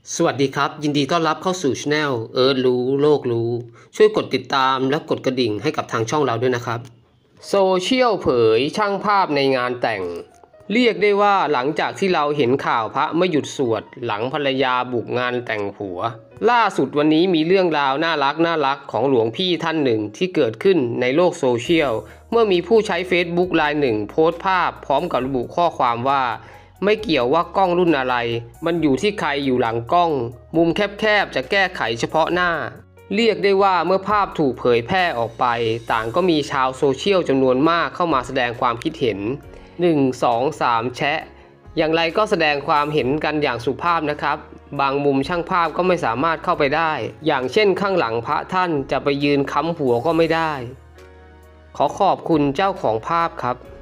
สวัสดีครับยินดีต้อนรับเข้าสู่ Channel รู้โลกรู้ช่วยกดติดตามและกดกระดิ่งให้กับทางช่องเราด้วยนะครับโซเชียลเผยช่างภาพในงานแต่งเรียกได้ว่าหลังจากที่เราเห็นข่าวพระไม่หยุดสวดหลังภรรยาบุกงานแต่งผัวล่าสุดวันนี้มีเรื่องราวน่ารักของหลวงพี่ท่านหนึ่งที่เกิดขึ้นในโลกโซเชียลเมื่อมีผู้ใช้ Facebook รายหนึ่งโพสต์ภาพพร้อมกับระบุข้อความว่าไม่เกี่ยวว่ากล้องรุ่นอะไรมันอยู่ที่ใครอยู่หลังกล้องมุมแคบๆจะแก้ไขเฉพาะหน้าเรียกได้ว่าเมื่อภาพถูกเผยแพร่ออกไปต่างก็มีชาวโซเชียลจำนวนมากเข้ามาแสดงความคิดเห็น1 2 3แชะอย่างไรก็แสดงความเห็นกันอย่างสุภาพนะครับบางมุมช่างภาพก็ไม่สามารถเข้าไปได้อย่างเช่นข้างหลังพระท่านจะไปยืนค้ำหัวก็ไม่ได้ขอขอบคุณเจ้าของภาพครับ